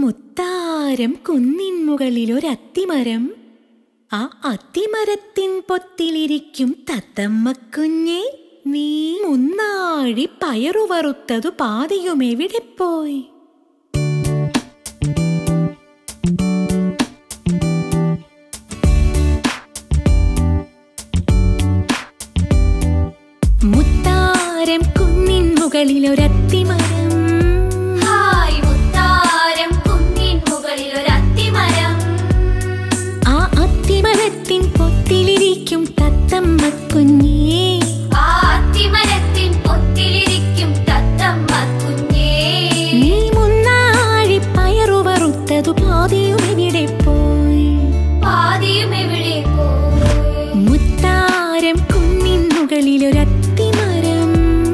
മുത്താരം കുന്നിൻ മുകളിലൊരത്തിമരം, ആ അത്തിമരത്തിൻ പൊത്തിലിരിക്കും തത്തമ്മക്കുഞ്ഞെ, നീ മുന്നാഴി പയറുവറുത്തതു പാതിയുമെവിടെ പോയി? മുത്താരം കുന്നിൻ മുകളിലൊരത്തിമരം, ഹായ് മുത്താരം കുന്നിൻ മുകളിലൊരത്തിമരം, ആ അത്തിമരത്തിൻ പൊത്തിലിരിക്കും തത്തമ്മക്കുഞ്ഞേ, ആ അത്തിമരത്തിൻ പൊത്തിലിരിക്കും തത്തമ്മക്കുഞ്ഞേ, നീ മുന്നാഴി പയറുവറുത്തതു പാതിയുമെവിടെ പോയി? പാതിയുമെവിടെ പോയി? മുത്താരം കുന്നിൻ മുകളിലൊരത്തിമരം,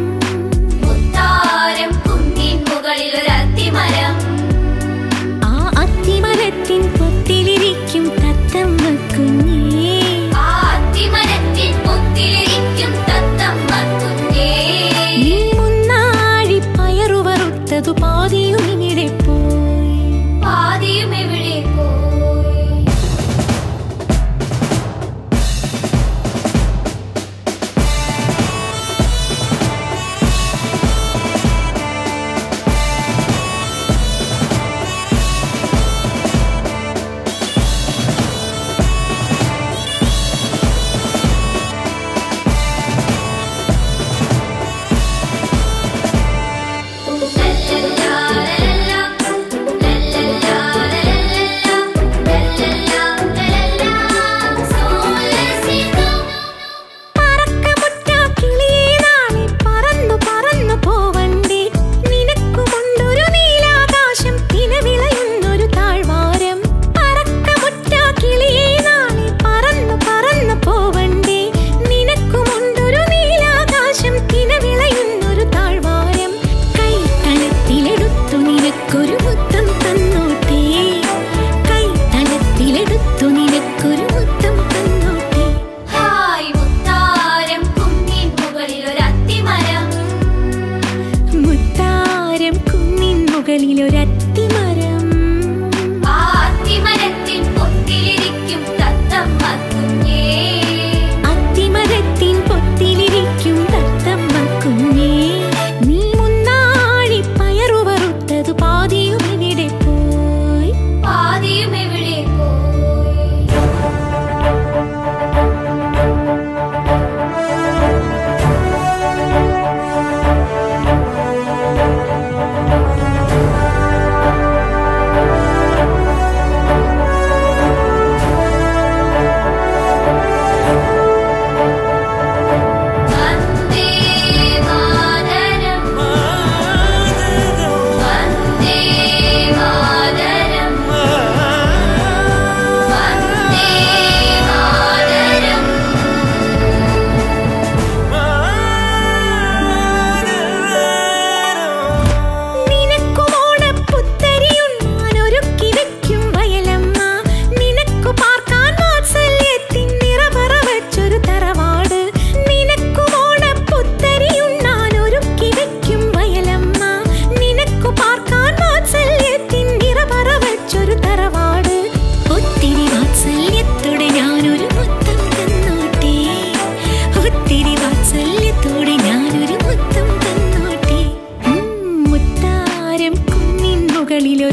മുത്താരം കുന്നിൻ മുകളിലൊരത്തിമരം, ആ അത്തിമരത്തിൻ പൊത്തിലിരിക്കും തത്തമ്മക്കുഞ്ഞേ, ആ അത്തിമരത്തിൻ പൊത്തിലിരിക്കും തത്തമ്മക്കുഞ്ഞേ, നീ മുന്നാഴി പയറുവറുത്തതു പാതിയുമെവിടെ പോയി? പാതിയുമെവിടെ പോയി?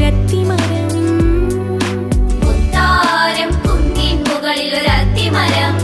മുകളിലൊരത്തിമരം, മുത്താരം കുന്നിൻ മുകളിലൊരത്തിമരം,